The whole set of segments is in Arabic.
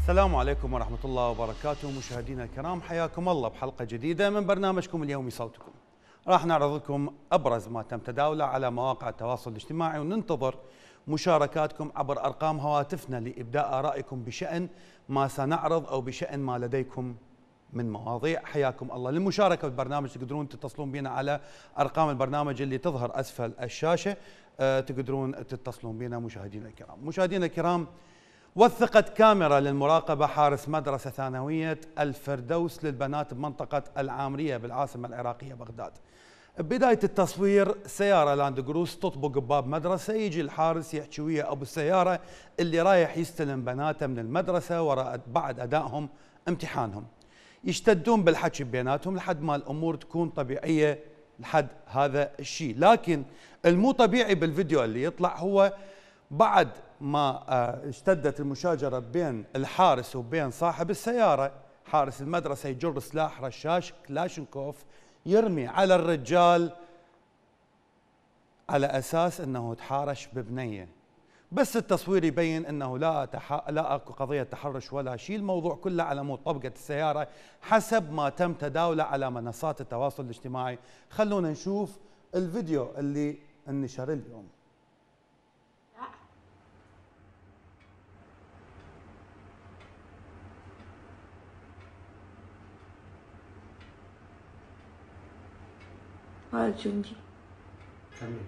السلام عليكم ورحمة الله وبركاته. مشاهدينا الكرام، حياكم الله بحلقة جديدة من برنامجكم اليومي صوتكم. راح نعرض لكم أبرز ما تم تداوله على مواقع التواصل الاجتماعي، وننتظر مشاركاتكم عبر أرقام هواتفنا لإبداء آرائكم بشأن ما سنعرض أو بشأن ما لديكم من مواضيع. حياكم الله. للمشاركة بالبرنامج تقدرون تتصلون بنا على أرقام البرنامج اللي تظهر أسفل الشاشة. تقدرون تتصلون بنا مشاهدينا الكرام. مشاهدينا الكرام، وثقت كاميرا للمراقبة حارس مدرسة ثانوية الفردوس للبنات بمنطقة العامرية بالعاصمة العراقية بغداد. بداية التصوير سيارة لاند كروز تطبق بباب مدرسة، يجي الحارس يحكي ويا أبو السيارة اللي رايح يستلم بناته من المدرسة وراء بعد أدائهم امتحانهم. يشتدون بالحكي بيناتهم لحد ما الأمور تكون طبيعية لحد هذا الشيء. لكن المو طبيعي بالفيديو اللي يطلع هو بعد ما اشتدت المشاجرة بين الحارس وبين صاحب السيارة، حارس المدرسة يجر سلاح رشاش كلاشنكوف يرمي على الرجال على أساس أنه تحارش ببنية. بس التصوير يبين أنه لا أكو قضية تحرش ولا شيء، الموضوع كله على مود طبقة السيارة حسب ما تم تداوله على منصات التواصل الاجتماعي. خلونا نشوف الفيديو اللي انشر اليوم. هذا جندي. جميل.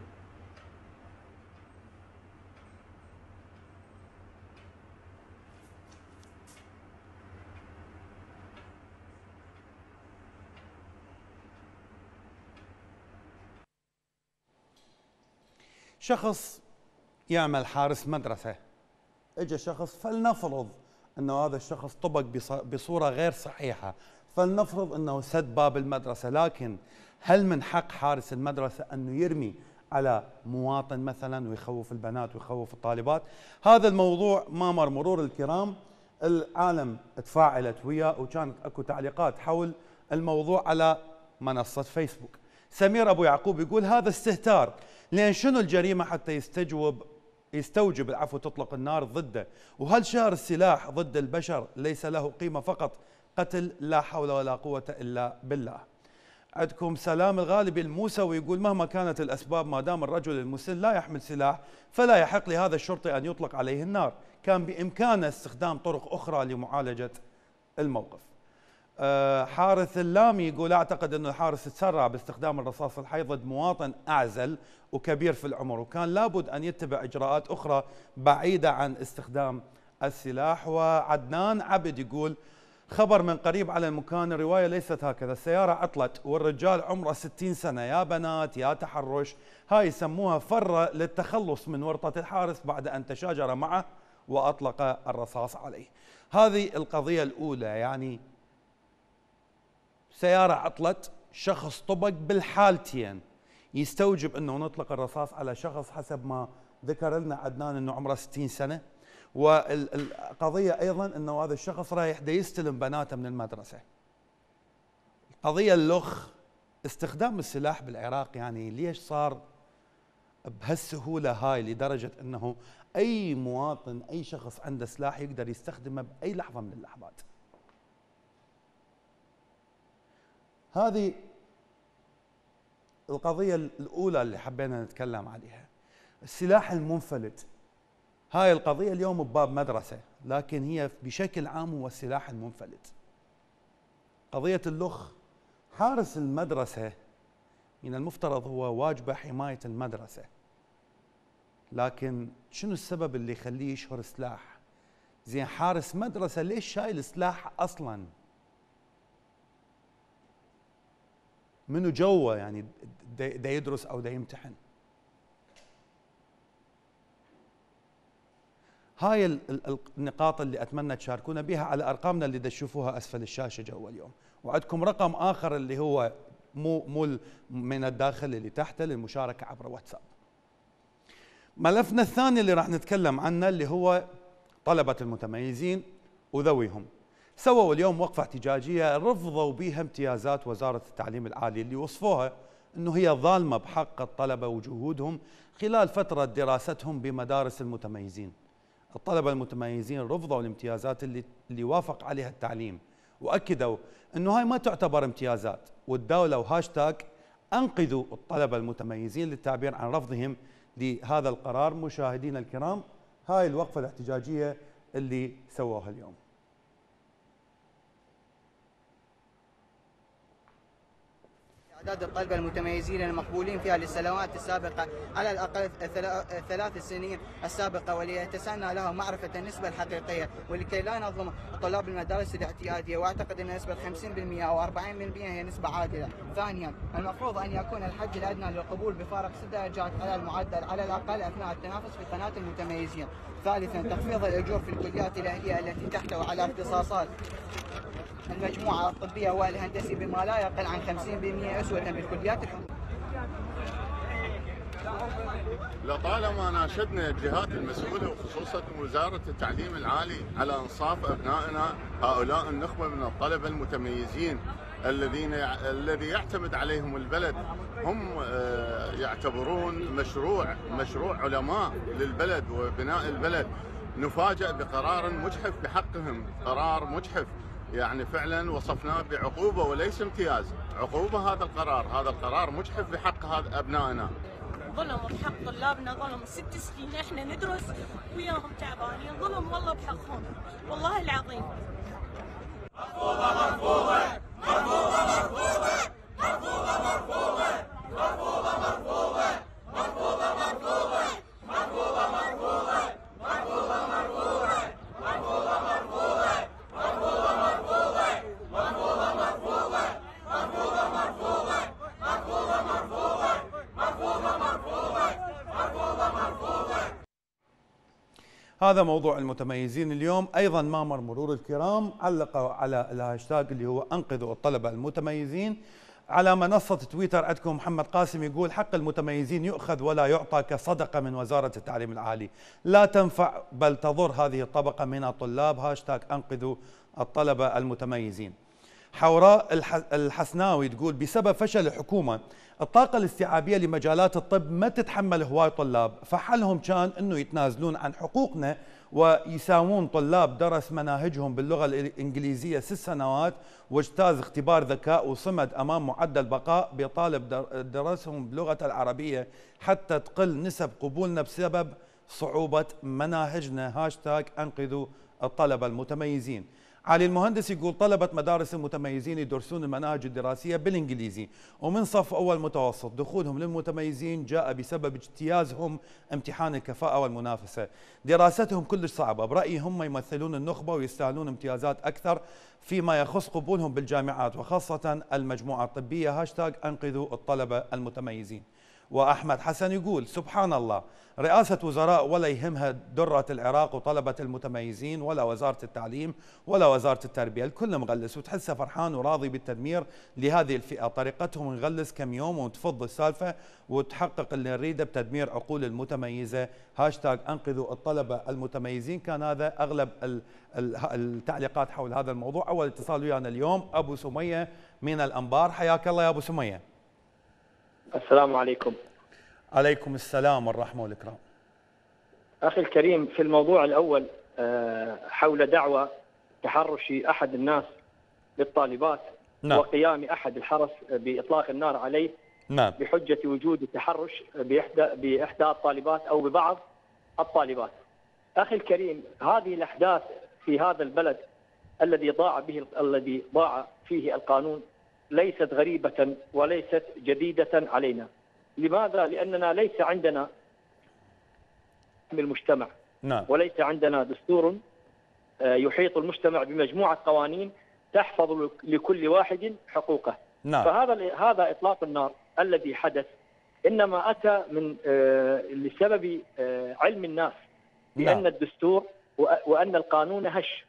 شخص يعمل حارس مدرسة، اجى شخص، فلنفرض انه هذا الشخص طبق بصورة غير صحيحة، فلنفرض انه سد باب المدرسة، لكن هل من حق حارس المدرسة انه يرمي على مواطن مثلا ويخوف البنات ويخوف الطالبات؟ هذا الموضوع ما مر مرور الكرام، العالم تفاعلت وياه وكانت اكو تعليقات حول الموضوع على منصة فيسبوك. سمير ابو يعقوب يقول هذا استهتار، لان شنو الجريمة حتى يستوجب العفو تطلق النار ضده؟ وهل شهر السلاح ضد البشر ليس له قيمة فقط قتل؟ لا حول ولا قوة إلا بالله. عندكم سلام الغالبي الموسوي يقول مهما كانت الأسباب ما دام الرجل المسن لا يحمل سلاح فلا يحق لهذا الشرطي أن يطلق عليه النار، كان بإمكانه استخدام طرق أخرى لمعالجة الموقف. حارث اللامي يقول اعتقد أن الحارس تسرع باستخدام الرصاص الحي ضد مواطن أعزل وكبير في العمر، وكان لابد أن يتبع إجراءات أخرى بعيدة عن استخدام السلاح. وعدنان عبد يقول خبر من قريب على المكان، الرواية ليست هكذا، السيارة عطلت والرجال عمره 60 سنة، يا بنات يا تحرش، هاي يسموها فرة للتخلص من ورطة الحارس بعد أن تشاجر معه وأطلق الرصاص عليه. هذه القضية الأولى، يعني سيارة عطلت، شخص طبق، بالحالتين يستوجب أنه نطلق الرصاص على شخص حسب ما ذكر لنا عدنان أنه عمره 60 سنة. والقضية أيضا أنه هذا الشخص رايح يستلم بناته من المدرسة. القضية اللخ استخدام السلاح بالعراق، يعني ليش صار بهالسهولة هاي لدرجة أنه أي مواطن أي شخص عنده سلاح يقدر يستخدمه بأي لحظة من اللحظات؟ هذه القضية الأولى اللي حبينا نتكلم عليها. السلاح المنفلت، هاي القضية اليوم بباب مدرسة، لكن هي بشكل عام هو السلاح المنفلت. قضية اللخ، حارس المدرسة من المفترض هو واجبه حماية المدرسة، لكن شنو السبب اللي يخليه يشهر سلاح؟ زين حارس مدرسة ليش شايل سلاح أصلاً؟ منو جوه يعني دا يدرس أو دا يمتحن؟ هاي النقاط اللي أتمنى تشاركونا بها على أرقامنا اللي تشوفوها أسفل الشاشة جوا اليوم. وعندكم رقم آخر اللي هو مو من الداخل اللي تحته للمشاركة عبر واتساب. ملفنا الثاني اللي راح نتكلم عنه اللي هو طلبة المتميزين وذويهم. سووا اليوم وقفة احتجاجية رفضوا بها امتيازات وزارة التعليم العالي اللي وصفوها أنه هي ظالمة بحق الطلبة وجهودهم خلال فترة دراستهم بمدارس المتميزين. الطلبة المتميزين رفضوا الامتيازات اللي وافق عليها التعليم، وأكدوا أنه هاي ما تعتبر امتيازات، والدولة وهاشتاج أنقذوا الطلبة المتميزين للتعبير عن رفضهم لهذا القرار. مشاهدينا الكرام، هاي الوقفة الاحتجاجية اللي سووها اليوم. أعداد الطلبة المتميزين المقبولين فيها للسنوات السابقة على الأقل 3 سنين السابقة، وليتسنى لهم معرفة النسبة الحقيقية، ولكي لا نظلم طلاب المدارس الاعتيادية. وأعتقد أن نسبة 50% أو 40% هي نسبة عادلة. ثانيا، المفروض أن يكون الحد الأدنى للقبول بفارق 6 درجات على المعدل على الأقل أثناء التنافس في قناة المتميزين. ثالثا، تخفيض الأجور في الكليات الأهلية التي تحتوي على اختصاصات المجموعة الطبية والهندسي بما لا يقل عن 50% أسوة بالكليات الحكومية. لطالما ناشدنا الجهات المسؤولة وخصوصا وزارة التعليم العالي على إنصاف أبنائنا هؤلاء النخبة من الطلبة المتميزين الذي يعتمد عليهم البلد. هم يعتبرون مشروع علماء للبلد وبناء البلد. نفاجأ بقرار مجحف بحقهم، قرار مجحف يعني فعلا وصفناه بعقوبة وليس امتياز، عقوبة. هذا القرار مجحف بحق هذا أبنائنا. ظلم بحق طلابنا، ظلم 6 سنين احنا ندرس وياهم تعبانين، ظلم والله بحقهم والله العظيم. مرفوضة مرفوضة مرفوضة مرفوضة مرفوضة مرفوضة مرفوضة مرفوضة مرفوضة مرفوضة مرفوضة مرفوضة مرفوضة مرفوضة مرفوضة مرفوضة مرفوضة مرفوضة مرفوضة. هذا موضوع المتميزين اليوم. أيضا مامر مرور الكرام علقوا على الهاشتاج اللي هو أنقذوا الطلبة المتميزين. على منصة تويتر عندكم محمد قاسم يقول: حق المتميزين يؤخذ ولا يعطى كصدقة من وزارة التعليم العالي، لا تنفع بل تضر هذه الطبقة من الطلاب. هاشتاج أنقذوا الطلبة المتميزين. حوراء الحسناوي تقول: بسبب فشل الحكومة الطاقة الاستيعابية لمجالات الطب ما تتحمل هواي طلاب، فحلهم كان انه يتنازلون عن حقوقنا ويساوون طلاب درس مناهجهم باللغة الإنجليزية 6 سنوات واجتاز اختبار ذكاء وصمد أمام معدل بقاء بطالب درسهم باللغة العربية حتى تقل نسب قبولنا بسبب صعوبة مناهجنا. هاشتاج أنقذوا الطلبة المتميزين. علي المهندس يقول: طلبة مدارس المتميزين يدرسون المناهج الدراسية بالإنجليزي ومن صف أول متوسط، دخولهم للمتميزين جاء بسبب اجتيازهم امتحان الكفاءة والمنافسة. دراستهم كلش صعبة، برأيي هم يمثلون النخبة ويستاهلون امتيازات أكثر فيما يخص قبولهم بالجامعات وخاصة المجموعة الطبية. هاشتاج أنقذوا الطلبة المتميزين. وأحمد حسن يقول: سبحان الله، رئاسة وزراء ولا يهمها درة العراق وطلبة المتميزين، ولا وزارة التعليم ولا وزارة التربية، الكل مغلس وتحسه فرحان وراضي بالتدمير لهذه الفئة. طريقتهم نغلس كم يوم وتفض السالفة وتحقق اللي نريده بتدمير عقول المتميزة. هاشتاج أنقذوا الطلبة المتميزين. كان هذا أغلب التعليقات حول هذا الموضوع. أول اتصال ويانا اليوم أبو سمية من الأنبار. حياك الله يا أبو سمية. السلام عليكم. عليكم السلام والرحمة والإكرام. أخي الكريم، في الموضوع الأول حول دعوى تحرش أحد الناس بالطالبات، نعم. وقيام أحد الحرس بإطلاق النار عليه، نعم. بحجة وجود التحرش بإحدى الطالبات أو ببعض الطالبات. أخي الكريم، هذه الأحداث في هذا البلد الذي ضاع فيه القانون ليست غريبة وليست جديدة علينا. لماذا؟ لأننا ليس عندنا المجتمع، نعم. وليس عندنا دستور يحيط المجتمع بمجموعة قوانين تحفظ لكل واحد حقوقه. نعم. فهذا إطلاق النار الذي حدث إنما أتى من لسبب علم الناس بأن نعم. الدستور وأن القانون هش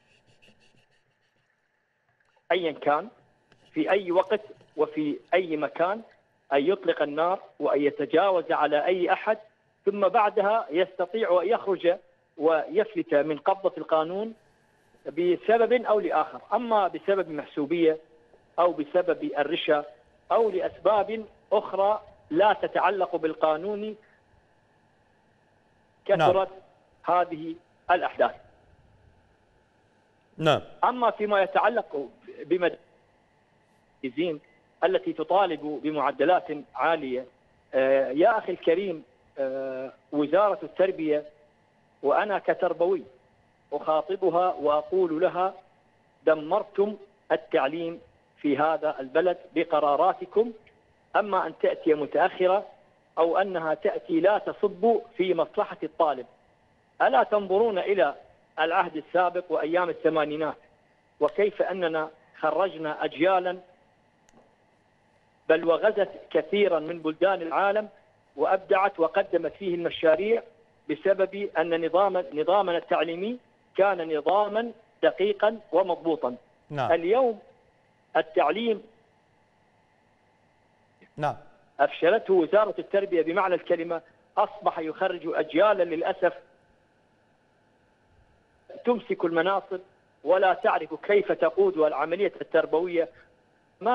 أيا كان في أي وقت وفي أي مكان أن يطلق النار وأن يتجاوز على أي أحد، ثم بعدها يستطيع أن يخرج ويفلت من قبضة القانون بسبب أو لآخر، أما بسبب محسوبية أو بسبب الرشا أو لأسباب أخرى لا تتعلق بالقانون كثرت هذه الأحداث. نعم. أما فيما يتعلق بمدارس التي تطالب بمعدلات عالية، يا أخي الكريم، وزارة التربية وأنا كتربوي أخاطبها وأقول لها: دمرتم التعليم في هذا البلد بقراراتكم، أما أن تأتي متأخرة أو أنها تأتي لا تصب في مصلحة الطالب. ألا تنظرون إلى العهد السابق وأيام الثمانينات وكيف أننا خرجنا أجيالا بل وغزت كثيرا من بلدان العالم وأبدعت وقدمت فيه المشاريع بسبب أن نظامنا التعليمي كان نظاما دقيقا ومضبوطا. نعم. اليوم التعليم نعم. أفشلته وزارة التربية بمعنى الكلمة، أصبح يخرج أجيالا للأسف تمسك المناصب ولا تعرف كيف تقود العملية التربوية. ما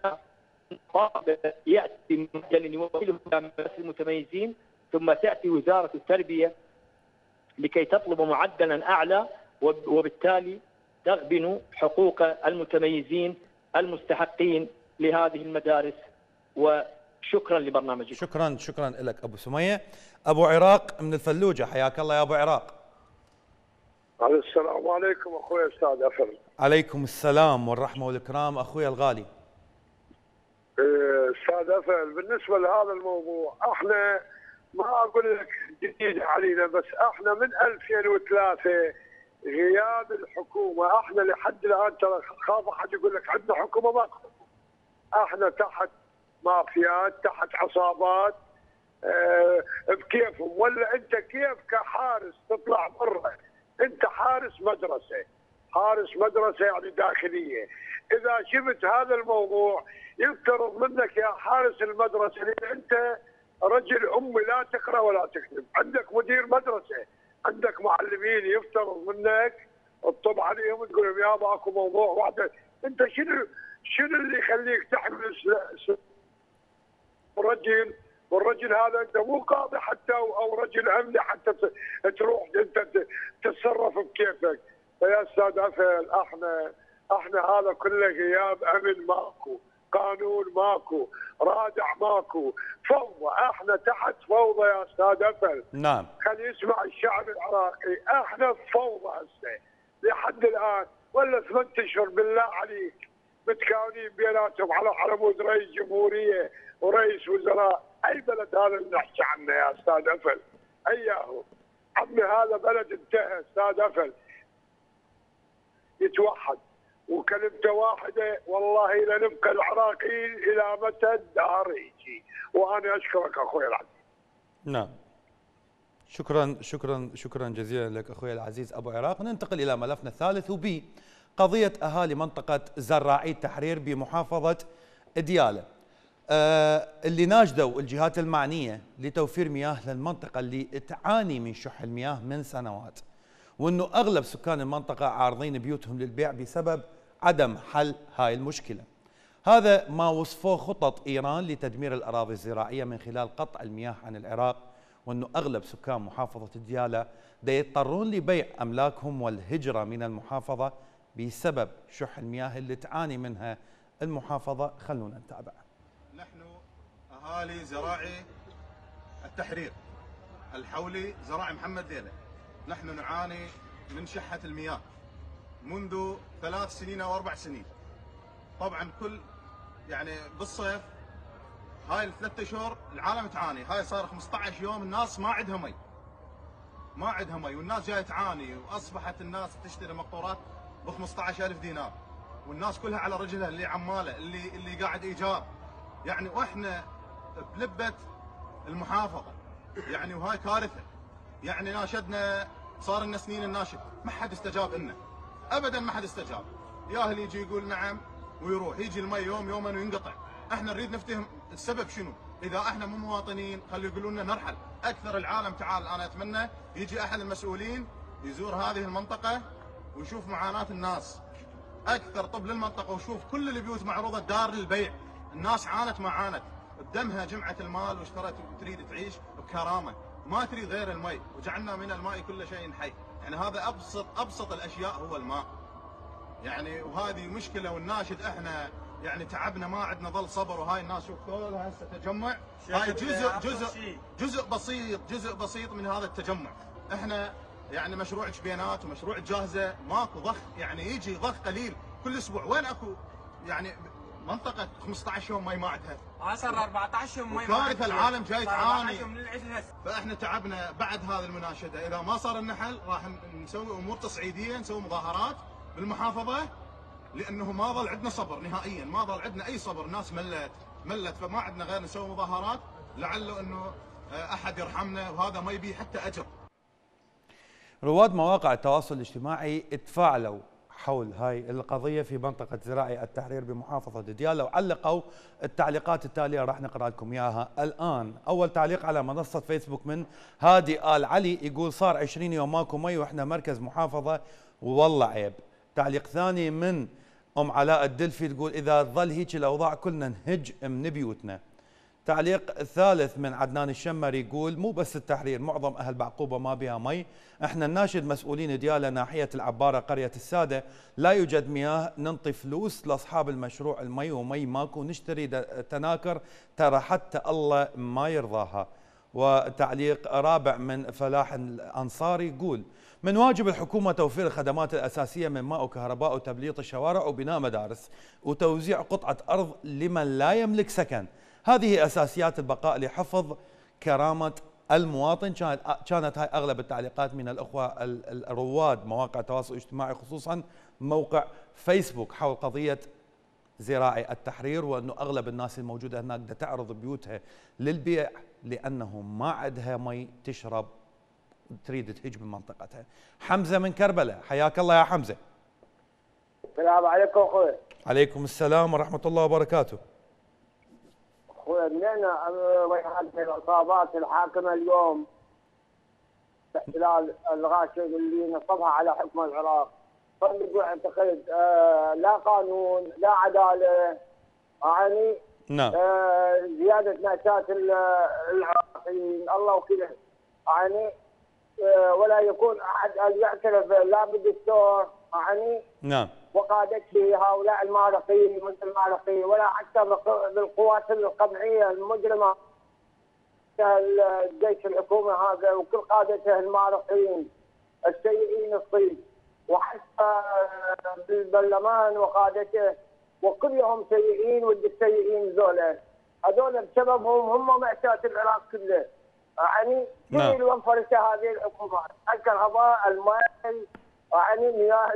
يأتي معدل يوصله إلى المتميزين، ثم تأتي وزارة التربية لكي تطلب معدلا أعلى، وبالتالي تغبن حقوق المتميزين المستحقين لهذه المدارس. وشكرا لبرنامجكم. شكرا لك أبو سمية. أبو عراق من الفلوجة، حياك الله يا أبو عراق. السلام عليكم أخوي أستاذ أفل. عليكم السلام والرحمة والإكرام أخوي الغالي. أستاذ أفل، بالنسبة لهذا الموضوع احنا ما أقول لك جديد علينا، بس احنا من 2003 غياب الحكومة، احنا لحد الآن ترى خاف أحد يقول لك عندنا حكومة، ما احنا تحت مافيات، تحت عصابات بكيفهم. ولا انت كيف كحارس تطلع برا؟ انت حارس مدرسة يعني داخلية. اذا شفت هذا الموضوع يفترض منك يا حارس المدرسة، لان انت رجل امي لا تقرا ولا تكتب، عندك مدير مدرسة، عندك معلمين، يفترض منك تطب عليهم تقول لهم يا ماكو موضوع واحد. انت شنو اللي يخليك تحمل والرجل هذا انت مو قاضي حتى او رجل امني حتى تروح انت تتصرف بكيفك. فيا استاذ افل، احنا هذا كله غياب امن ماكو، قانون ماكو، رادع ماكو، فوضى. احنا تحت فوضى يا استاذ افل. نعم. خلي يسمع الشعب العراقي، احنا في فوضى هسه لحد الان. ولا 8 اشهر بالله عليك متكاونين بيناتهم على مود رئيس جمهوريه ورئيس وزراء. اي بلد هذا اللي نحكي عنه يا استاذ افل؟ اياه عمي، هذا بلد انتهى استاذ افل. يتوحد وكلمته واحده، والله لنبقى العراقيين الى متى الدهر يجي. وانا اشكرك اخوي العزيز. نعم. شكرا جزيلا لك اخوي العزيز ابو عراق. ننتقل الى ملفنا الثالث، وبي قضيه اهالي منطقه زراعي التحرير بمحافظه دياله، اللي ناشدوا الجهات المعنيه لتوفير مياه للمنطقه اللي تعاني من شح المياه من سنوات، وانه اغلب سكان المنطقه عارضين بيوتهم للبيع بسبب عدم حل هاي المشكله. هذا ما وصفوه خطط ايران لتدمير الاراضي الزراعيه من خلال قطع المياه عن العراق، وانه اغلب سكان محافظه دياله يضطرون لبيع املاكهم والهجره من المحافظه بسبب شح المياه اللي تعاني منها المحافظه. خلونا نتابع. نحن اهالي زراعي التحرير الحولي زراعي محمد ديله، نحن نعاني من شحه المياه منذ 3 سنين او 4 سنين. طبعا كل يعني بالصيف هاي ال3 اشهر العالم تعاني، هاي صار 15 يوم الناس ما عندها مي، والناس جايه تعاني، واصبحت الناس تشتري مقطورات ب 15,000 دينار، والناس كلها على رجلها، اللي عماله اللي قاعد ايجار يعني، واحنا بلبه المحافظه يعني، وهاي كارثه يعني. ناشدنا، صار لنا سنين الناشد، ما حد استجاب لنا ابدا، ما حد استجاب. ياهل يجي يقول نعم ويروح، يجي المي يوم يومين وينقطع. احنا نريد نفتهم السبب شنو. اذا احنا مو مواطنين خلوا يقولوا لنا نرحل. اكثر العالم تعال، انا اتمنى يجي احد المسؤولين يزور هذه المنطقه ويشوف معاناه الناس اكثر، طب للمنطقه، وشوف كل البيوت معروضه دار للبيع. الناس عانت ما عانت، بدمها جمعت المال واشترت وتريد تعيش بكرامه، ما تريد غير المي، وجعلنا من الماء كل شيء حي. يعني هذا ابسط الاشياء هو الماء يعني، وهذه مشكله. والناشد احنا يعني تعبنا، ما عندنا ظل صبر. وهاي الناس شوف كلها هسه تجمع، هاي جزء بسيط من هذا التجمع. احنا يعني مشروع جبينات ومشروع جاهزه، ماكو ضخ، يعني يجي ضخ قليل كل اسبوع. وين اكو يعني منطقه 15 يوم مي ما عندها، 10 14 يوم مي، كارثه. العالم جاي تعاني. فاحنا تعبنا بعد هذه المناشده. اذا ما صار النحل راح نسوي امور تصعيديه، نسوي مظاهرات بالمحافظه، لانه ما ظل عندنا صبر نهائيا، ما ظل عندنا اي صبر. الناس ملت، فما عندنا غير نسوي مظاهرات لعله انه احد يرحمنا، وهذا ما يبي حتى اجر. رواد مواقع التواصل الاجتماعي تفاعلوا حول هاي القضية في منطقة زراعي التحرير بمحافظة ديالى، وعلقوا التعليقات التالية راح نقرأ لكم إياها الآن. أول تعليق على منصة فيسبوك من هادي آل علي، يقول صار 20 يوم ماكو مي وإحنا مركز محافظة والله عيب. تعليق ثاني من أم علاء الدلفي تقول إذا ظل هيك الأوضاع كلنا نهج من بيوتنا. تعليق ثالث من عدنان الشمري يقول مو بس التحرير، معظم أهل بعقوبة ما بها مي. احنا الناشد مسؤولين ديالى ناحية العبارة قرية السادة لا يوجد مياه، ننطي فلوس لأصحاب المشروع المي ومي ماكو، نشتري تناكر ترى حتى الله ما يرضاها. وتعليق رابع من فلاح الأنصاري يقول من واجب الحكومة توفير الخدمات الأساسية من ماء وكهرباء وتبليط الشوارع وبناء مدارس وتوزيع قطعة أرض لمن لا يملك سكن. هذه أساسيات البقاء لحفظ كرامة المواطن. كانت هاي أغلب التعليقات من الأخوة الرواد مواقع التواصل الاجتماعي، خصوصا موقع فيسبوك، حول قضية زراعي التحرير، وأنه أغلب الناس الموجودة هناك بدها تعرض بيوتها للبيع لأنه ما عندها مي تشرب، تريد تهج من منطقتها. حمزة من كربلاء، حياك الله يا حمزة. السلام عليكم اخوي. عليكم السلام ورحمة الله وبركاته. اخوي منين ريحانة العصابات الحاكمة اليوم باحتلال الغاشم اللي نصبها على حكم العراق؟ صدق اعتقد لا قانون لا عدالة، يعني نعم زيادة مأساة العراقيين الله وكيله، يعني ولا يكون احد ان يعترف لا بالدستور يعني نعم وقادته هؤلاء المارقين مثل المارقين، ولا حتى بالقوات القمعيه المجرمه الجيش الحكومي هذا وكل قادته المارقين السيئين الصيد، وحتى بالبرلمان وقادته وكلهم سيئين. ودي السيئين ذولا هذول بسببهم هم مأساة العراق كله، يعني كل وفرته هذه الحكومات، الكهرباء، الماء، يعني مياه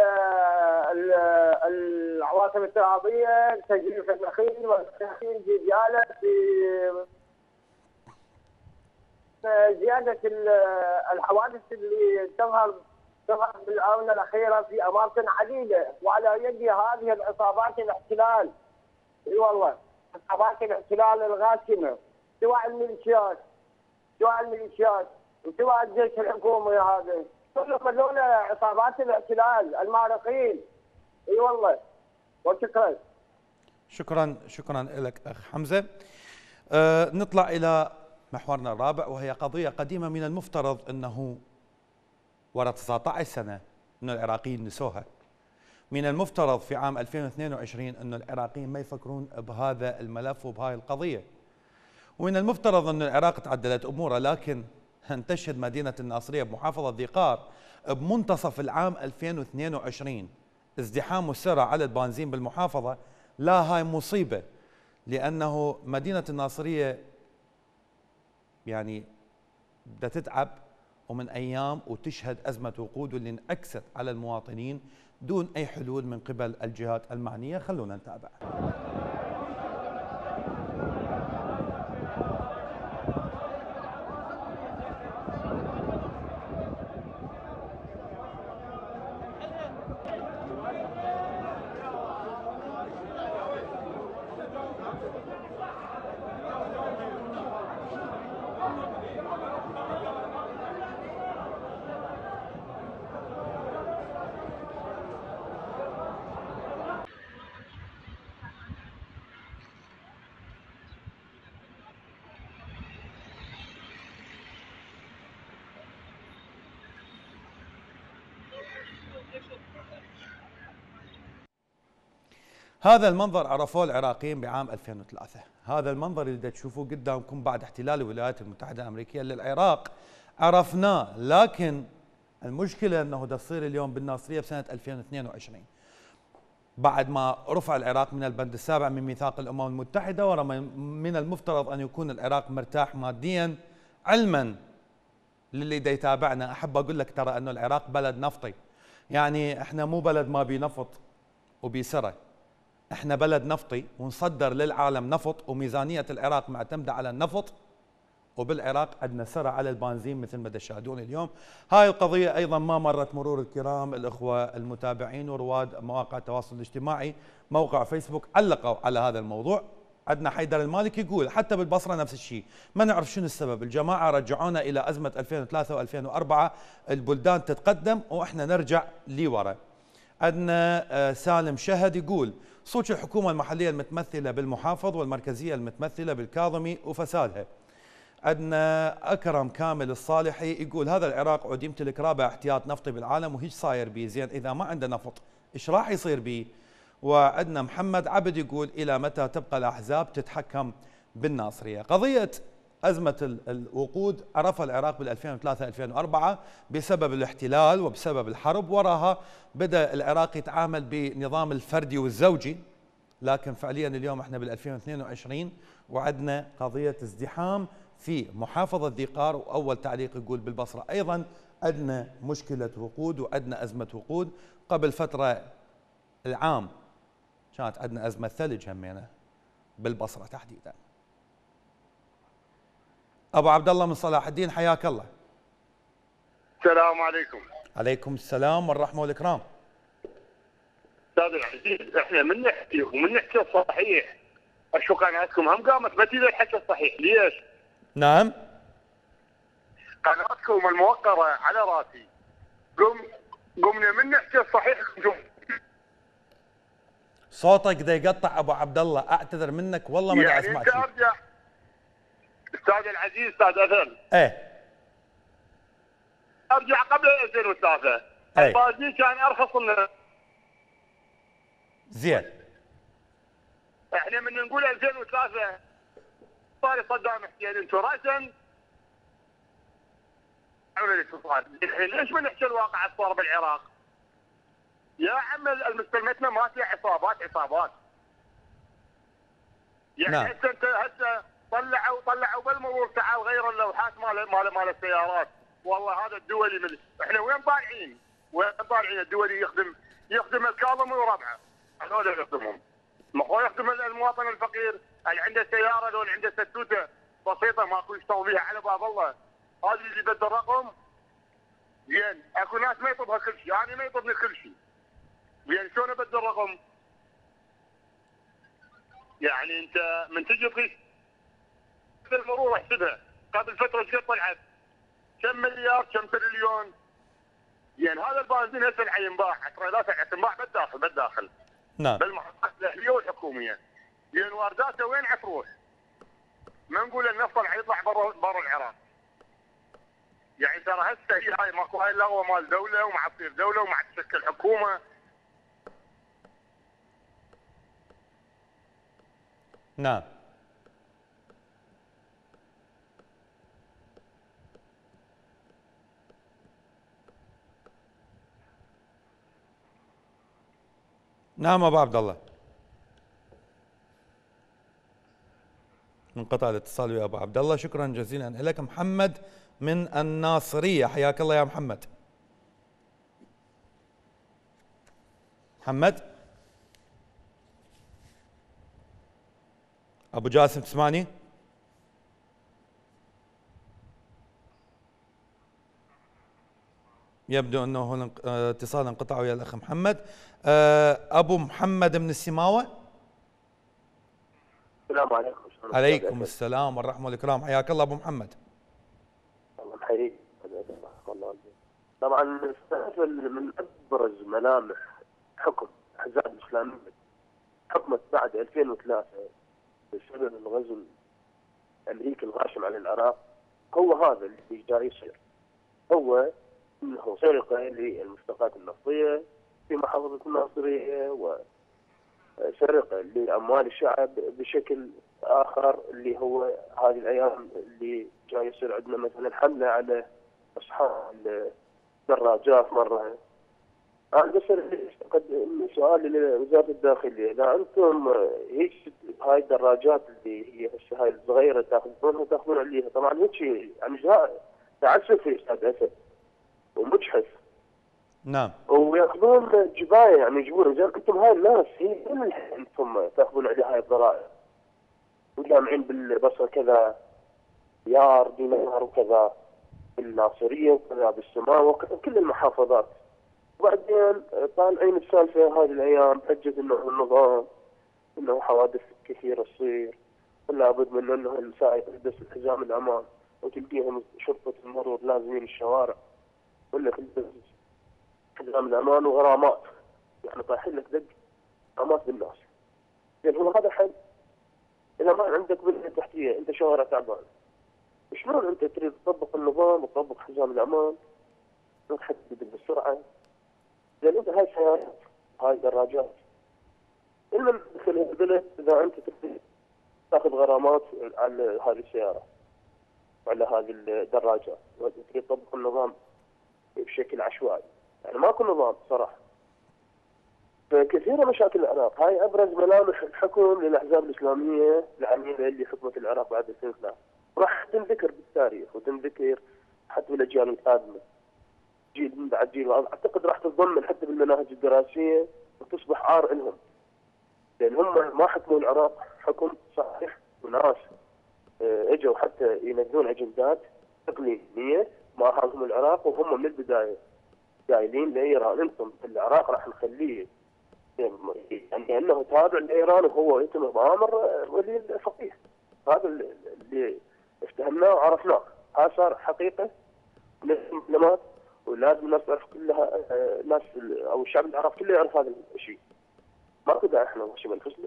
العواصم الترابيه، تجريف النخيل والنخيل في ديالى، في زياده الحوادث اللي تظهر بالاونه الاخيره في اماكن عديده، وعلى يد هذه العصابات الاحتلال. اي والله عصابات الاحتلال الغاشمه، سواء الميليشيات وسواء الجيش الحكومي هذا، كلهم هذول عصابات الاحتلال المارقين. اي والله. وشكرا. شكرا لك اخ حمزه. نطلع الى محورنا الرابع، وهي قضيه قديمه من المفترض انه ورا 19 سنه ان العراقيين نسوها. من المفترض في عام 2022 ان العراقيين ما يفكرون بهذا الملف وبهاي القضيه. ومن المفترض ان العراق تعدلت اموره، لكن تشهد مدينة الناصرية بمحافظة ذي قار بمنتصف العام 2022 ازدحام والسرعة على البنزين بالمحافظة. لا هاي مصيبة، لأنه مدينة الناصرية يعني بدها تتعب ومن أيام وتشهد أزمة وقود واللي انعكست على المواطنين دون أي حلول من قبل الجهات المعنية. خلونا نتابع. هذا المنظر عرفوه العراقيين بعام 2003. هذا المنظر اللي تشوفوه قدامكم بعد احتلال الولايات المتحدة الأمريكية للعراق عرفناه، لكن المشكلة أنه تصير اليوم بالناصرية بسنة 2022 بعد ما رفع العراق من البند السابع من ميثاق الأمم المتحدة، ومن المفترض أن يكون العراق مرتاح ماديا. علما للي دا يتابعنا أحب أقول لك ترى أنه العراق بلد نفطي، يعني احنا مو بلد ما بينفط وبيسرى، احنا بلد نفطي ونصدر للعالم نفط، وميزانية العراق معتمدة على النفط، وبالعراق عندنا سرى على البنزين مثل ما تشاهدون اليوم. هاي القضية أيضا ما مرت مرور الكرام الأخوة المتابعين ورواد مواقع التواصل الاجتماعي. موقع فيسبوك علقوا على هذا الموضوع. عندنا حيدر المالكي يقول حتى بالبصرة نفس الشيء، ما نعرف شنو السبب، الجماعة رجعونا إلى أزمة 2003 و2004، البلدان تتقدم وإحنا نرجع لورا. عندنا سالم شهد يقول صوت الحكومة المحلية المتمثلة بالمحافظ والمركزية المتمثلة بالكاظمي وفسادها. عندنا أكرم كامل الصالحي يقول هذا العراق عود يمتلك رابع احتياط نفطي بالعالم وهيش صاير بيه، زين إذا ما عنده نفط إيش راح يصير بيه؟ وعندنا محمد عبد يقول إلى متى تبقى الأحزاب تتحكم بالناصرية؟ قضية أزمة الوقود عرفها العراق بال 2003-2004 بسبب الاحتلال وبسبب الحرب، وراها بدأ العراق يتعامل بنظام الفردي والزوجي، لكن فعليا اليوم احنا بال 2022 وعندنا قضية ازدحام في محافظة ذي قار. وأول تعليق يقول بالبصرة أيضا عندنا مشكلة وقود وعندنا أزمة وقود. قبل فترة العام كانت عندنا أزمة ثلج همينة بالبصرة تحديدا. أبو عبد الله من صلاح الدين حياك الله. السلام عليكم. عليكم السلام والرحمة والإكرام. أستاذ العزيز احنا من نحكي ومن نحكي الصحيح، اشو قناتكم هم قامت ما تريد الحكي الصحيح، ليش؟ نعم. قناتكم الموقرة على راسي. قمنا من نحكي الصحيح. صوتك دا يقطع ابو عبد الله، اعتذر منك والله ما دا اسمع شيء. يعني انت ارجع استاذ العزيز استاذ اثل. ايه ارجع قبل 2003 البنزين كان ارخص من زين. احنا من نقول 2003 صار صدام حسين انتم راسا عمل الاتصال، الحين ليش ما نحكي الواقع اللي صار بالعراق؟ يا عم المستلمتنا ما فيها عصابات. يعني نعم. هسه طلعوا بالمرور تعال غير اللوحات مال السيارات. والله هذا الدولي احنا وين طالعين؟ الدولي يخدم الكاظمي وربعه، هذول يخدمهم. ما هو يخدم المواطن الفقير اللي عنده سياره لو اللي عنده ستوته بسيطه ماكو يشتغل بيها على باب الله. هذا اللي يبدل رقم زين. اكو ناس ما يطلبها كل شيء، يعني ما يطلبني كل شيء. زين شلون ابدل رقم؟ يعني انت من تجي تقيس المرور احسبها قبل فتره ايش طلعت؟ كم مليار كم تريليون؟ يعني هذا البنزين هسه حينباع 10,000 تنباع بالداخل. نعم. بالمحطات الاهليه والحكوميه. يعني وارداته وين حتروح؟ ما نقول النفط اللي حيطلع برا العراق. يعني ترى هسه هاي ماكو هاي اللغوه مال دوله وما تصير دوله وما تشكل حكومه. نعم. نعم ابو عبد الله. انقطع الاتصال ويا ابو عبد الله، شكرا جزيلا لك. محمد من الناصريه حياك الله يا محمد. محمد ابو جاسم تسمعني؟ يبدو انه اتصال انقطع ويا الاخ محمد. ابو محمد من السماوه. السلام عليكم. عليكم السلام والرحمه والاكرام، حياك الله ابو محمد. الله يحييك. طبعا من ابرز ملامح حكم الاحزاب الاسلاميه حكمت بعد 2003 بسبب الغزو الامريكي الغاشم على العراق هو هذا اللي جاي يصير. هو انه سرقه للمشتقات النفطيه في محافظه الناصريه، وسرقه لاموال الشعب بشكل اخر اللي هو هذه الايام اللي جاي يصير عندنا مثلا حمله على اصحاب الدراجات مره. انا بس سؤال لوزاره الداخليه، اذا انتم هيك هاي الدراجات اللي هي هسه هاي الصغيره تاخذون عليها، طبعا هيك يعني تعسف في استاذ اسد ومجحف. نعم. وياخذون جبايه يعني يجبون، زين انتم هاي الناس هي من انتم تاخذون عليها هاي الضرائب وجامعين بالبصره كذا ديار دينار وكذا بالناصريه وكذا بالسماء وكذا كل المحافظات، وبعدين طالعين السالفه هذه الايام حجه انه النظام انه حوادث كثيره تصير ولا بد من انه السائق يلبس حزام الامان وتلقيهم شرطه المرور لازمين الشوارع ولا تلبس حزام الامان وغرامات، يعني طايحين لك دق غرامات بالناس. زين هو هذا حل؟ اذا ما عندك بنيه تحتيه انت شوارع تعبان، شلون انت تريد تطبق النظام وتطبق حزام الامان وتحدد بالسرعه؟ زين انت هاي سيارات هاي دراجات المن دخل البلد اذا انت تريد تاخذ غرامات على هذه السياره وعلى هذه الدراجات وتريد تطبق النظام بشكل عشوائي، يعني ماكو نظام صراحه. فكثيره مشاكل العراق، هاي ابرز ملامح الحكم للاحزاب الاسلاميه العميله اللي حكمت العراق بعد 2003، راح تنذكر بالتاريخ وتنذكر حتى بالاجيال القادمه، جيل من بعد جيل، اعتقد راح تتضمن حتى بالمناهج الدراسيه وتصبح عار لهم، لان هم ما حكموا العراق حكم صحيح، وناس اجوا حتى ينزلون اجندات اقليميه ما هاجموا العراق، وهم من البدايه قايلين لايران انتم العراق راح نخليه يعني انه تابع لايران وهو يتم بامر ولي الفقيه. هذا اللي افتهمناه وعرفناه، هذا صار حقيقه للمعلومات، ولازم الناس تعرف كلها، الناس او الشعب العراقي كله يعرف هذا الشيء. ماكو داعي احنا نغشم انفسنا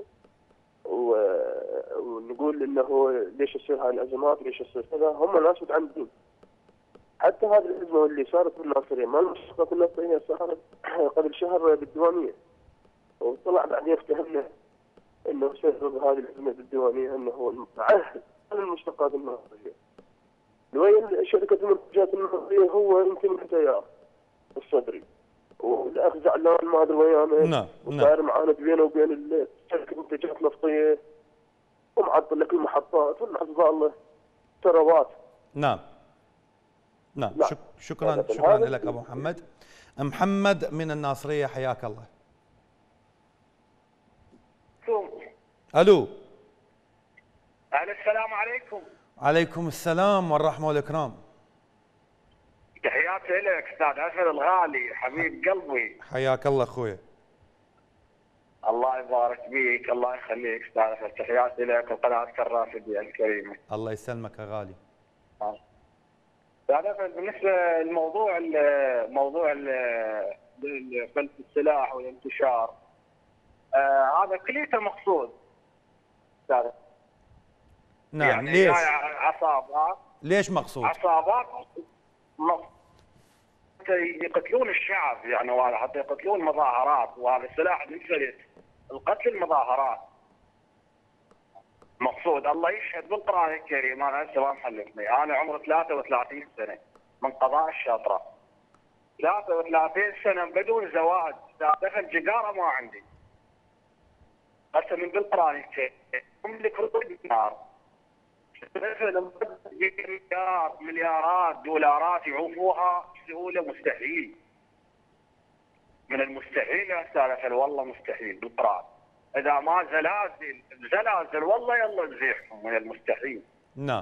ونقول انه ليش تصير هاي الازمات وليش تصير كذا، هم ناس متعمدين. حتى هذه الازمه اللي صارت بالناصريه ما المشتقات النفطيه صارت قبل شهر بالديوانيه، وطلع بعدين افتهمنا انه سبب هذه الازمه بالديوانيه انه هو عهد المشتقات النفطيه. وين شركه المنتجات النفطيه هو يمكن من تيار الصدري والاخ زعلان ما ادري وياه. نعم. وصاير معاند بينه وبين شركه المنتجات النفطيه ومعطل لك المحطات والناس ضاله ثروات. نعم. نعم. شكرا لك ابو محمد. محمد من الناصريه، حياك الله. الو. السلام عليكم. عليكم السلام والرحمه والاكرام. تحياتي لك استاذ اسد الغالي حبيب قلبي. حياك الله اخوي. الله يبارك بيك، الله يخليك استاذ اسد، تحياتي لك وقناتك الرافديه الكريمه. الله يسلمك يا غالي. استاذ اسد بالنسبه للموضوع موضوع فلت السلاح والانتشار، هذا كليته مقصود استاذ. نعم. يعني ليش؟ عصابات. ليش مقصود؟ عصابات يقتلون الشعب، يعني وهذا حتى يقتلون مظاهرات، وهذا السلاح ينفلت القتل المظاهرات مقصود. الله يشهد بالقران الكريم، انا هسه ما محلفني، انا عمري 33 سنه من قضاء الشطره، 33 سنه بدون زواج، دخل جداره ما عندي. هسه من بالقران الكريم املك ربع دينار، مليارات دولارات يعوفوها بسهوله، مستحيل. من المستحيل يا استاذ، والله مستحيل بالقران. اذا ما زلازل والله يلا نزيحهم، من المستحيل. نعم.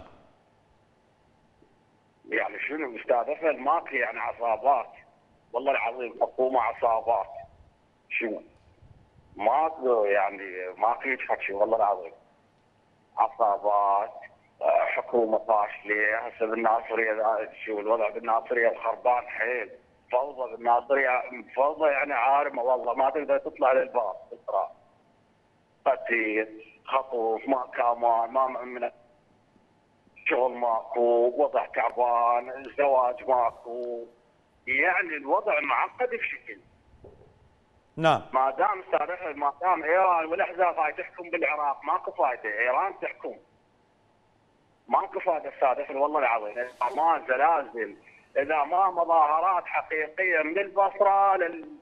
يعني شنو استاذ ماكو يعني عصابات، والله العظيم حكومه عصابات، شنو ماكو يعني ماكو يتحكي والله العظيم. عصابات، حكومه فاشله. هسه بالناصريه شو الوضع بالناصريه الخربان حيل، فوضى بالناصريه، فوضى يعني عارمه والله، ما تقدر تطلع للباب تقرا. قتيل، خطوف، ما كامان، ما من شغل ماكو، وضع تعبان، الزواج ماكو، يعني الوضع معقد بشكل. نعم. ما دام استاذ ما دام ايران والاحزاب هاي تحكم بالعراق ماكو فايده، ايران تحكم ماكو فايده استاذ والله العظيم. اذا ما زلازل، اذا ما مظاهرات حقيقيه من البصره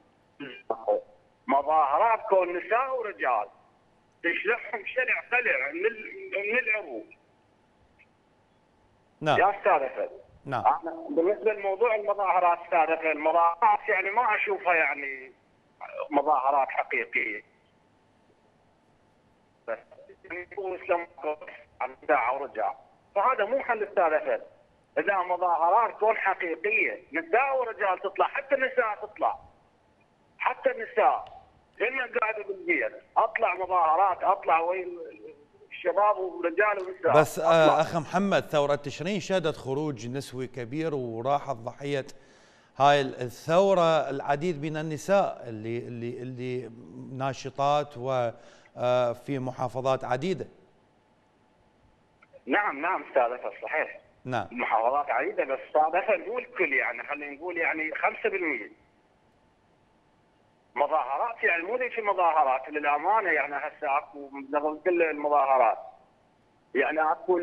مظاهرات كون نساء ورجال تشلحهم شلع قلع من العروق. نعم يا استاذ نعم. انا بالنسبه لموضوع المظاهرات استاذ المظاهرات يعني ما اشوفها يعني مظاهرات حقيقيه. بس يقول عن ساعه ورجال، فهذا مو حل استاذ. اذا مظاهرات تكون حقيقيه نساء ورجال تطلع، حتى النساء تطلع، حتى النساء كنا قاعده بالبيت اطلع مظاهرات، اطلع وين الشباب ورجال ونساء. بس اخ محمد، ثوره تشرين شهدت خروج نسوي كبير وراحت ضحيه هاي الثوره العديد من النساء اللي ناشطات وفي محافظات عديده. نعم استاذ صحيح. نعم محافظات عديده، بس استاذ مو الكل، يعني خلينا نقول يعني 5% مظاهرات، يعني مو ذيك المظاهرات للامانه. يعني هسه اكو من كل المظاهرات يعني اكو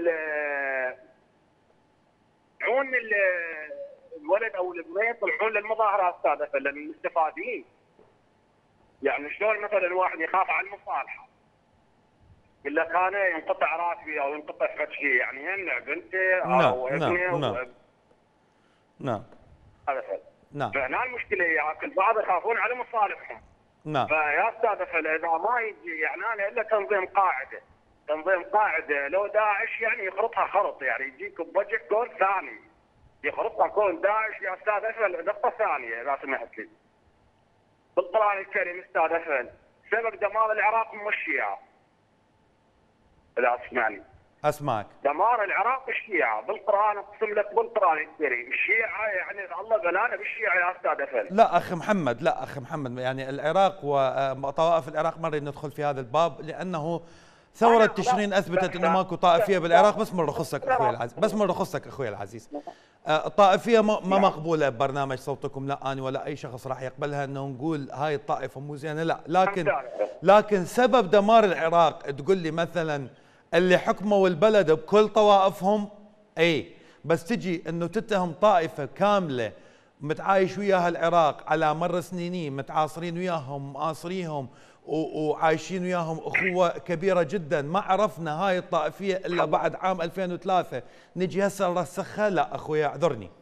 يطلعون الولد او البنيه يطلعون للمظاهرات استاذ للمستفادين. يعني شلون مثلا واحد يخاف على المصالحه يقول لك انا ينقطع راتبي او ينقطع فد شيء، يعني يمنع بنته او ابنه. نعم هذا نعم. فهنا المشكله ياك البعض يخافون على مصالحهم. نعم. فيا استاذ اذا ما يجي يعني انا الا تنظيم قاعده لو داعش يعني يخرطها خرط، يعني يجيك بوجه كون ثاني يخرطها كون داعش يا استاذ نقطه ثانيه اذا سمحت لي. بالقران الكريم استاذ سبب دمار العراق هم الشيعه. اذا تسمعني. اسمعك. دمار العراق الشيعه، بالقران اقسم لك بالقران الكريم الشيعه يعني الله بلانا بالشيعه يا استاذ لا اخ محمد، يعني العراق وطوائف العراق ما نريد ندخل في هذا الباب، لانه ثورة تشرين اثبتت انه ماكو طائفيه بالعراق. بس من رخصك اخوي العزيز، الطائفيه ما مقبوله ببرنامج صوتكم، لا انا ولا اي شخص راح يقبلها انه نقول هاي الطائفه مو زينه، لا. لكن سبب دمار العراق تقول لي مثلا اللي حكموا البلد بكل طوائفهم، اي بس تجي انه تتهم طائفه كامله متعايش وياها العراق على مر سنينين، متعاصرين وياهم، مآصريهم وعايشين وياهم اخوه كبيره جدا، ما عرفنا هاي الطائفيه الا بعد عام 2003، نجي هسه نرسخها؟ لا اخويا اعذرني.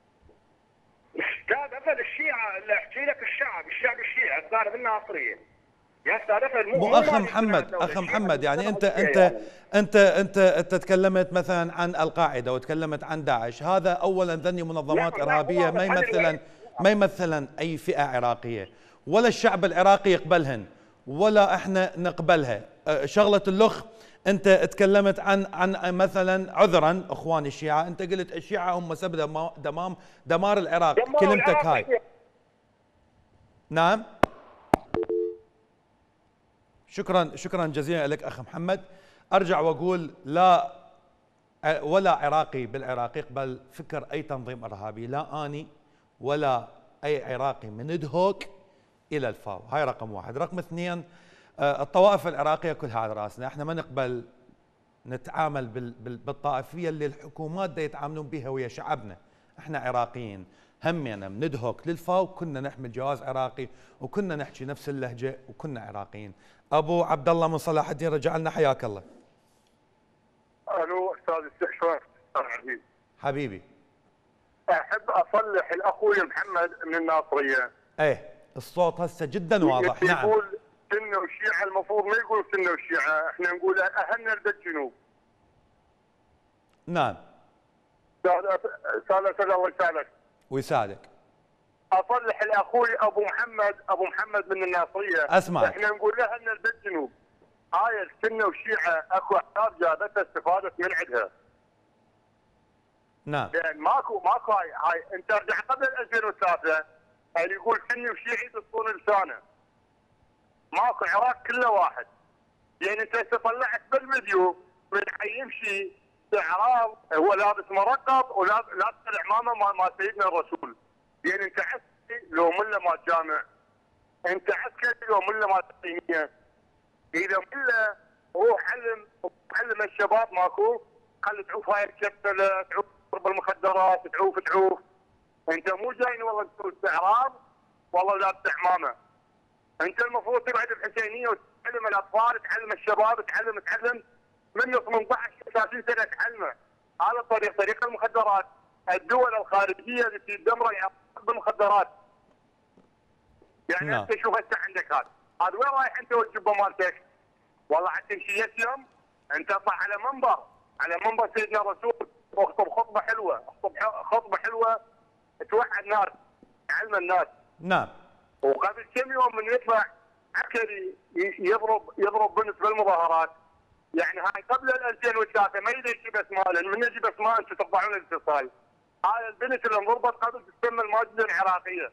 استاذ الشيعه اللي احكي لك الشعب الشيعي صار بالناصريه يا استاذ مو اخ محمد يعني انت تكلمت مثلا عن القاعده وتكلمت عن داعش، هذا اولا ذني منظمات ارهابيه ما يمثلن اي فئه عراقيه، ولا الشعب العراقي يقبلهن ولا احنا نقبلها. شغله اللخ، انت تكلمت عن مثلا عذرا اخواني الشيعه، انت قلت الشيعه هم سبب دمار العراق، كلمتك هاي. نعم شكرا جزيلا لك اخ محمد. ارجع واقول لا ولا عراقي بالعراق يقبل فكر اي تنظيم ارهابي، لا اني ولا اي عراقي من دهوك الى الفاو. هاي رقم واحد. رقم اثنين، الطوائف العراقيه كلها على راسنا، احنا ما نقبل نتعامل بالطائفيه اللي الحكومات دا يتعاملون بها ويا شعبنا. احنا عراقيين همنا من دهوك للفاو، كنا نحمل جواز عراقي وكنا نحكي نفس اللهجه وكنا عراقيين. ابو عبد الله من صلاح الدين رجع لنا، حياك الله. الو استاذ استحسان عزيز حبيبي. احب اصلح الاخوي محمد من الناصريه. ايه الصوت هسه جدا واضح. نعم. يقول سنه وشيعه، المفروض ما يقول سنه وشيعه، احنا نقول اهلنا بالجنوب. نعم. سالت الله يسالك. ويساعدك. اصلح الاخوي ابو محمد من الناصريه. اسمع. احنا نقول اهلنا بالجنوب. هاي السنه والشيعه اكو احزاب جابتها استفادت من عندها. نعم. يعني ماكو هاي انت ارجع قبل 2003 اللي يقول سني وشيعي تصون لسانه. ماكو عراق كله واحد. يعني انت طلعت بالفيديو من يمشي باعراض هو لابس مرقط ولابس العمامه مال سيدنا الرسول. يعني انت عسكري لو مله مال جامع، انت عسكري لو مله مال دينيه. اذا مله روح علم الشباب ماكو، خلي تعوف هاي الكتله، تعوف قرب المخدرات، تعوف. انت مو جايني والله تسوي استعراض والله لا عمامه. انت المفروض تقعد بحسينيه وتعلم الاطفال، تعلم الشباب، تعلم من 18 30 سنه تعلمه. هذا طريق المخدرات. الدول الخارجيه اللي تدمر بالمخدرات. يعني انت شوف هسه عندك هذا وين رايح انت والجبه مالتك؟ والله حتى تمشي يوم انت اطلع على منبر سيدنا الرسول واخطب خطبه حلوه توعي الناس، تعلم الناس. نعم. وقبل كم يوم من يطلع عسكري يضرب بنت بالمظاهرات. يعني هاي قبل 2003 ما يدري يجيب اسماء، لان من يجيب اسماء انتم تطبعون الاتصال. هاي البنت اللي انضربت قبل تسمى الماجدة العراقيه.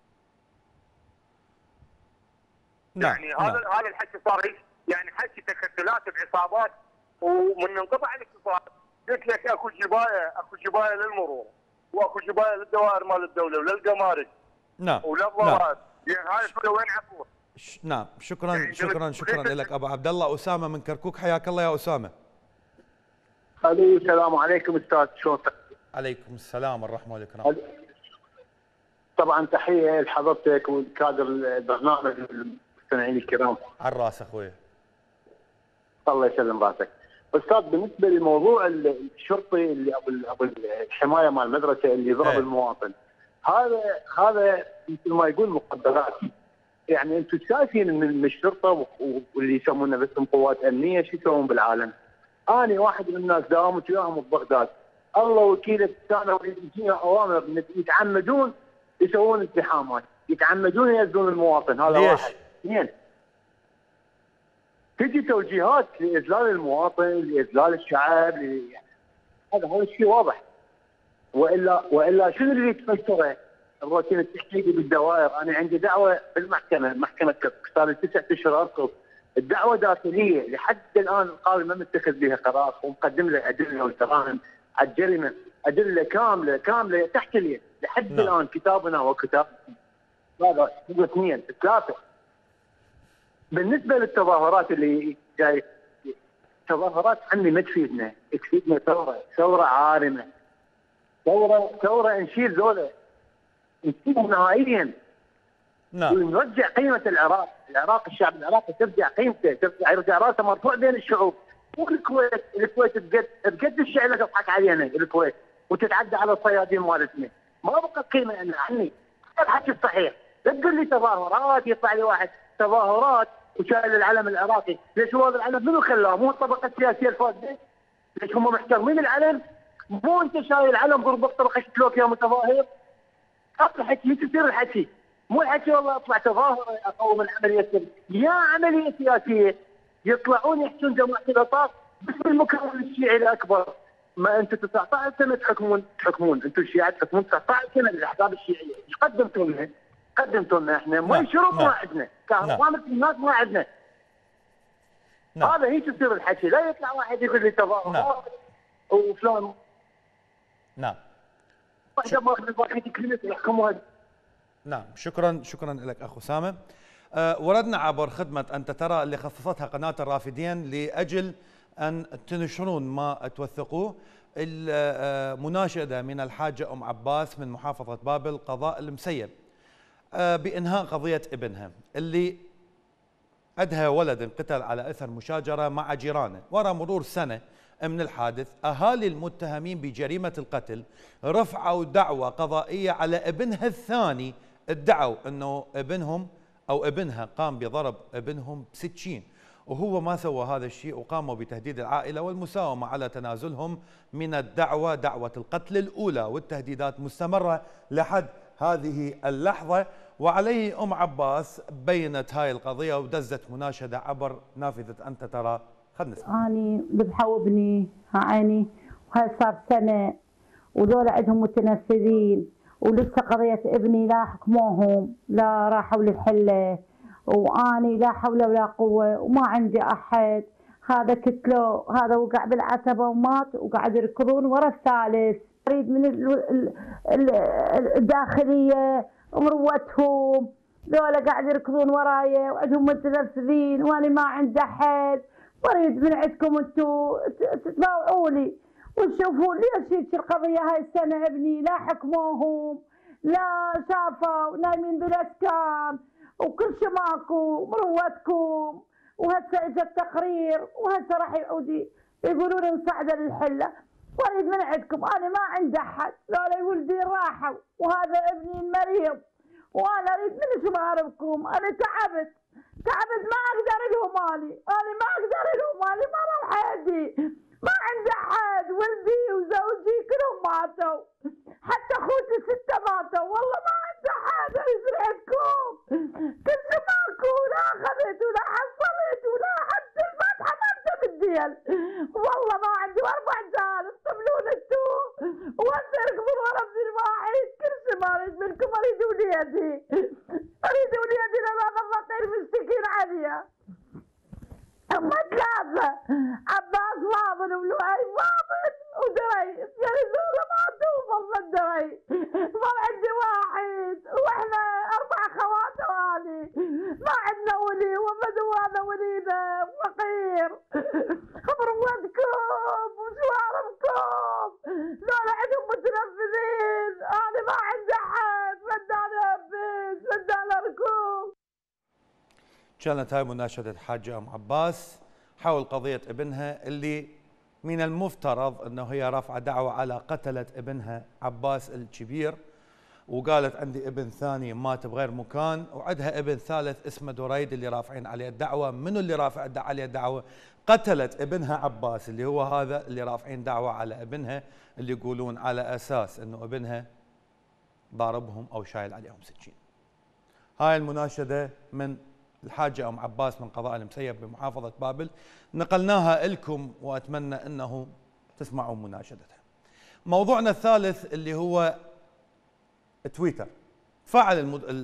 نعم. يعني هذا الحكي صار يعني حكي تكتلات بعصابات، ومن انقطع الاتصال قلت لك اكو جبايه للمرور، واكو جبايه للدوائر مال الدوله وللجمارك. نعم. وللضرائب. يعني هاي كله وين عفو؟ نعم. شكرا لك ابو عبد الله. اسامه من كركوك، حياك الله يا اسامه. الو السلام عليكم استاذ، شلونك؟ عليكم السلام ورحمه الله وبركاته. طبعا تحيه لحضرتك والكادر البرنامج والمستمعين الكرام. على الراس اخوي. الله يسلم راسك. استاذ بالنسبه لموضوع الشرطي اللي ابو الحمايه مال المدرسه اللي ضرب المواطن، هذا مثل ما يقول مقدرات. يعني انتم شايفين من الشرطه واللي يسمونه باسم قوات امنيه شو يسوون بالعالم؟ انا واحد من الناس داومت وياهم ببغداد، الله وكيلك كانوا يجينا اوامر يتعمدون يسوون ازدحامات، يتعمدون يأذون المواطن. هذا ليش؟ واحد. اثنين، تجي توجيهات لاذلال المواطن، لاذلال الشعب، هذا الشيء واضح. والا شنو اللي يتفسره؟ الروتين التحقيقي بالدوائر. انا عندي دعوه بالمحكمه، محكمه كركوك، صار لي 9 اشهر اركض. الدعوه داخليه لحد الان القاضي ما متخذ بها قرار، ومقدم له ادله والتراهن على الجريمه، ادله كامله تحت اليد لحد الان. كتابنا وكتاب هذا. اثنين. ثلاثه، بالنسبه للتظاهرات اللي جاي، تظاهرات عني ما تفيدنا ثوره عارمه، ثوره نشيل ذولا، نشيلهم نهائيا. نعم. ونرجع قيمه العراق، الشعب العراقي ترجع قيمته، يرجع راسه مرفوع بين الشعوب. الكويت تقد الشيء اللي تضحك علينا الكويت وتتعدى على الصيادين مالتنا، ما بقى قيمه عني. هذا الحكي الصحيح. لا تقول لي تظاهرات، يطلع لي واحد تظاهرات وشايل العلم العراقي. ليش هو هذا العلم منو خلاه؟ مو الطبقه السياسيه الفاسده؟ ليش هم محترمين العلم؟ مو انت شايل علم ضربت طرقشت لوك يا متظاهر؟ اطلع حكي تصير الحكي، مو الحكي والله اطلع تظاهر اقوم العمليه يا عمليه سياسيه. يطلعون يحكون جماعه الاطار باسم المكون الشيعي الاكبر. ما انتم 19 سنه تحكمون انتم الشيعه تحكمون 19 سنه للاحزاب الشيعيه، ايش قدمتوا لنا احنا؟ مي شرب ما عندنا، كهرباء الناس ما عندنا. هذا هيك يصير الحكي، لا يطلع واحد يقول لي تظاهرات وفلان. نعم. نعم. شكرا لك اخ اسامه. وردنا عبر خدمه انت ترى اللي خصصتها قناه الرافدين لاجل ان تنشرون ما توثقوه، المناشده من الحاجه ام عباس من محافظه بابل قضاء المسيل بانهاء قضيه ابنها اللي أدهى ولد انقتل على اثر مشاجره مع جيرانه. وراء مرور سنه من الحادث، اهالي المتهمين بجريمه القتل رفعوا دعوى قضائيه على ابنها الثاني، ادعوا انه ابنهم او ابنها قام بضرب ابنهم بسكين، وهو ما سوى هذا الشيء، وقاموا بتهديد العائله والمساومه على تنازلهم من الدعوى، دعوه القتل الاولى، والتهديدات مستمره لحد هذه اللحظه. وعليه ام عباس بينت هاي القضيه ودزت مناشده عبر نافذه انت ترى. خلنا نسمع. اني ذبحوا ابني عيني، وهاي صار سنه، وذولا عندهم متنفذين، ولسه قضيه ابني لا حكموهم، لا راحوا للحله، واني لا حول ولا قوه وما عندي احد. هذا كتلو، هذا وقع بالعتبه ومات، وقاعد يركضون ورا الثالث اريد من الداخليه ومروتهم ذولا قاعد يركضون وراي وعندهم متنفذين وانا ما عندي احد، واريد من عندكم انتم تتباوعوا لي وتشوفون ليش هيك القضيه هاي السنه. ابني لا حكموهم لا شافوا نايمين بالاسكان وكل شيء ماكو مروتكم، وهسه اجى التقرير وهسه راح يعود يقولون مساعده للحله، واريد من عندكم انا ما عندي احد، ذولا ولدي راحوا وهذا ابني المريض وانا اريد من شماركم. انا تعبت ما اقدر لهم مالي، انا ما اقدر لهم مالي، ما راح حياتي ما عندي احد، ولدي وزوجي كلهم ماتوا، حتى اخوتي 6 ماتوا، والله ما عندي احد اريد من عندكم. كل شيء ماكو، لا اخذت ولا حصلت ولا حتى الفاتحه ما اكتب الديل، والله ما عندي 4 رجال اطمنون انتو وهسه يركبون ورا ابن الواحد. كل شيء ما اريد منكم، اريد وليدي لان هذا الفقير مشتكين عليا. هم 3 عباس فاضل ولؤي فاضل ودري، يعني ذولا ما توصل للدري، صار عندي واحد واحنا 4 خوات واني ما عندنا ولي، وبدو هذا ولينا فقير. مروتكم وشواربكم ذولا عندهم متنفذين، انا ما عندي احد، بدانا انفذ بدانا اركض. كانت هاي مناشدة حاجة أم عباس حول قضية ابنها اللي من المفترض أنه هي رافعة دعوة على قتلة ابنها عباس الكبير، وقالت عندي ابن ثاني مات بغير مكان، وعندها ابن ثالث اسمه دريد اللي رافعين عليه الدعوة. منو اللي رافع عليه الدعوة؟ قتلت ابنها عباس اللي هو هذا اللي رافعين دعوة على ابنها، اللي يقولون على أساس أنه ابنها ضاربهم أو شايل عليهم سكين. هاي المناشدة من الحاجة أم عباس من قضاء المسيب بمحافظة بابل، نقلناها لكم وأتمنى أنه تسمعوا مناشدتها. موضوعنا الثالث اللي هو تويتر. فعل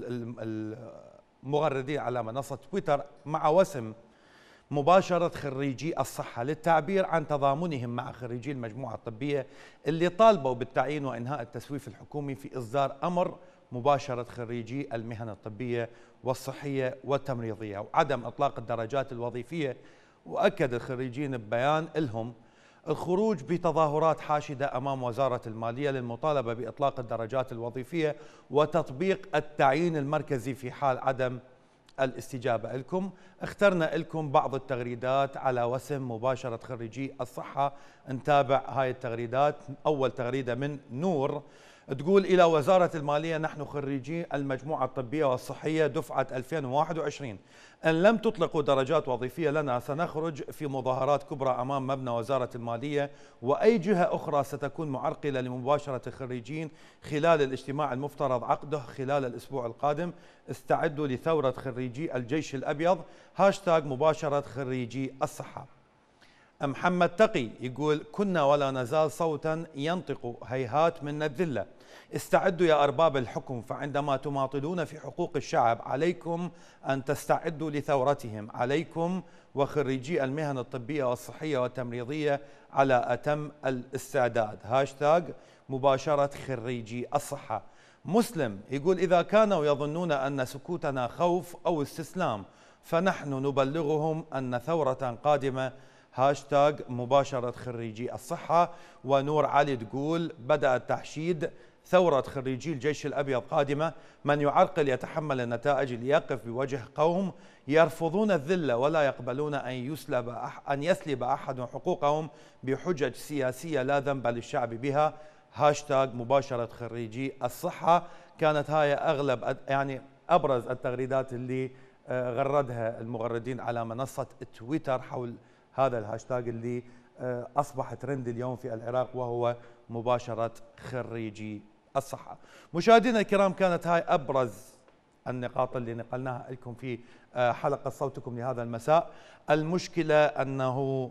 المغردين على منصة تويتر مع وسم مباشرة خريجي الصحة للتعبير عن تضامنهم مع خريجي المجموعة الطبية اللي طالبوا بالتعيين وإنهاء التسويف الحكومي في إصدار أمر مباشرة خريجي المهن الطبية والصحية والتمريضية وعدم إطلاق الدرجات الوظيفية. وأكد الخريجين ببيان لهم الخروج بتظاهرات حاشدة أمام وزارة المالية للمطالبة بإطلاق الدرجات الوظيفية وتطبيق التعيين المركزي في حال عدم الاستجابة لكم. اخترنا لكم بعض التغريدات على وسم مباشرة خريجي الصحة، نتابع هاي التغريدات. أول تغريدة من نور تقول: إلى وزارة المالية، نحن خريجي المجموعة الطبية والصحية دفعة 2021، إن لم تطلقوا درجات وظيفية لنا سنخرج في مظاهرات كبرى أمام مبنى وزارة المالية وأي جهة أخرى ستكون معرقلة لمباشرة الخريجين خلال الاجتماع المفترض عقده خلال الأسبوع القادم. استعدوا لثورة خريجي الجيش الأبيض. هاشتاج مباشرة خريجي الصحة. محمد تقي يقول: كنا ولا نزال صوتا ينطق هيهات من الذلة. استعدوا يا أرباب الحكم، فعندما تماطلون في حقوق الشعب عليكم أن تستعدوا لثورتهم. عليكم وخريجي المهن الطبية والصحية والتمريضية على أتم الاستعداد. هاشتاج مباشرة خريجي الصحة. مسلم يقول: إذا كانوا يظنون أن سكوتنا خوف أو استسلام فنحن نبلغهم أن ثورة قادمة. هاشتاج مباشرة خريجي الصحة. ونور علي تقول: بدأ التحشيد، ثورة خريجي الجيش الأبيض قادمة، من يعرقل يتحمل النتائج ليقف بوجه قوم يرفضون الذلة ولا يقبلون أن يسلب أحد حقوقهم بحجج سياسية لا ذنب للشعب بها. هاشتاج مباشرة خريجي الصحة. كانت هاي أغلب أبرز التغريدات اللي غردها المغردين على منصة تويتر حول هذا الهاشتاج اللي أصبح ترند اليوم في العراق، وهو مباشرة خريجي الصحة. مشاهدينا الكرام، كانت هاي أبرز النقاط اللي نقلناها لكم في حلقة صوتكم لهذا المساء. المشكلة أنه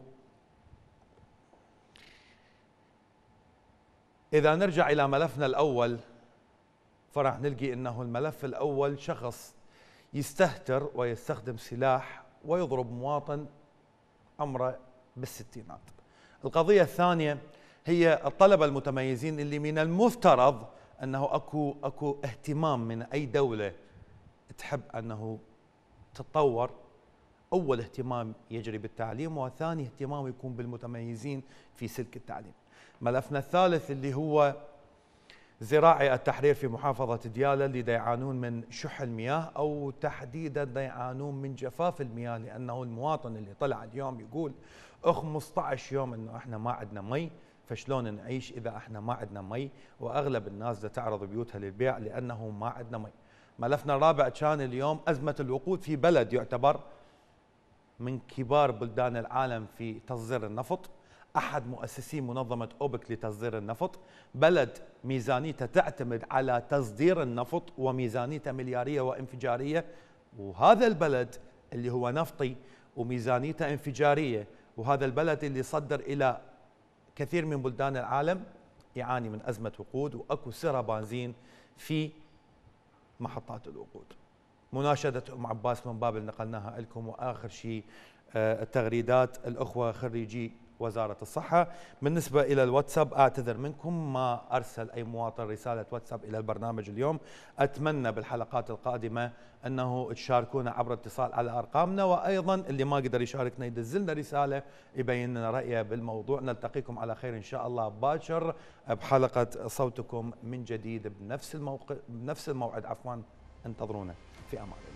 إذا نرجع إلى ملفنا الأول فرح نلقي أنه الملف الأول شخص يستهتر ويستخدم سلاح ويضرب مواطن عمره بالستينات. القضية الثانية هي الطلبة المتميزين اللي من المفترض أنه أكو اهتمام من أي دولة تحب أنه تتطور. أول اهتمام يجري بالتعليم، وثاني اهتمام يكون بالمتميزين في سلك التعليم. ملفنا الثالث اللي هو زراعي التحرير في محافظة ديالى اللي يعانون من شح المياه، أو تحديدا يعانون من جفاف المياه، لأنه المواطن اللي طلع اليوم يقول 15 يوم أنه احنا ما عندنا مي، فشلون نعيش إذا احنا ما عندنا مي؟ وأغلب الناس دا تعرض بيوتها للبيع لأنه ما عندنا مي. ملفنا الرابع كان اليوم أزمة الوقود في بلد يعتبر من كبار بلدان العالم في تصدير النفط، أحد مؤسسي منظمة أوبك لتصدير النفط، بلد ميزانيته تعتمد على تصدير النفط وميزانيته مليارية وانفجارية، وهذا البلد اللي هو نفطي وميزانيته انفجارية، وهذا البلد اللي صدر إلى كثير من بلدان العالم يعاني من أزمة وقود، وأكو سرى بنزين في محطات الوقود. مناشدة أم عباس من باب نقلناها لكم. وآخر شيء التغريدات الأخوة خريجي وزارة الصحة. بالنسبة إلى الواتساب أعتذر منكم ما أرسل أي مواطن رسالة واتساب إلى البرنامج اليوم. أتمنى بالحلقات القادمة أنه تشاركونا عبر اتصال على أرقامنا، وأيضا اللي ما قدر يشاركنا يدز لنا رسالة يبين لنا رأيه بالموضوع. نلتقيكم على خير إن شاء الله باكر بحلقة صوتكم من جديد بنفس الموعد. انتظرونا في أمان الله.